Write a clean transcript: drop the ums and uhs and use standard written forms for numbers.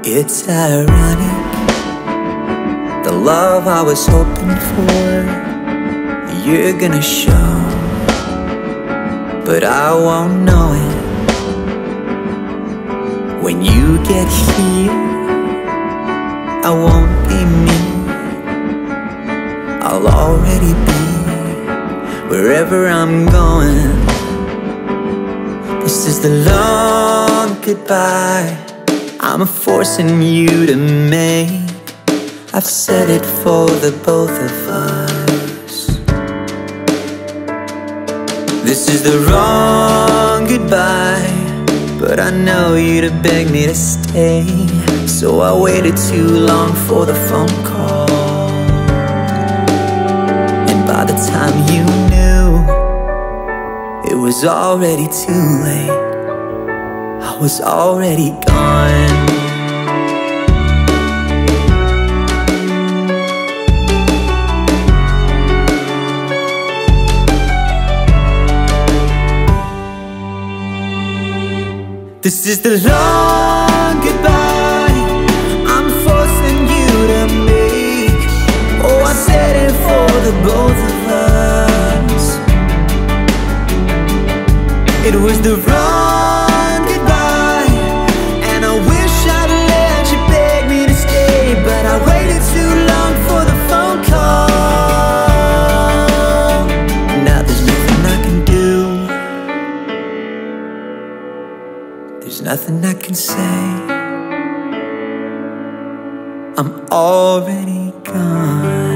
It's ironic, the love I was hoping for, you're gonna show, but I won't know it. When you get here, I won't be me. I'll already be wherever I'm going. This is the long goodbye I'm forcing you to make. I've said it for the both of us. This is the wrong goodbye, but I know you'd have begged me to stay, so I waited too long for the phone call. And by the time you knew, it was already too late. I was already gone. This is the long goodbye I'm forcing you to make. Oh, I said it for the both of us. It was the wrong goodbye, and I wish I'd let you beg me to stay, but I waited too long for the phone call. Now there's nothing I can do, there's nothing I can say. I'm already gone.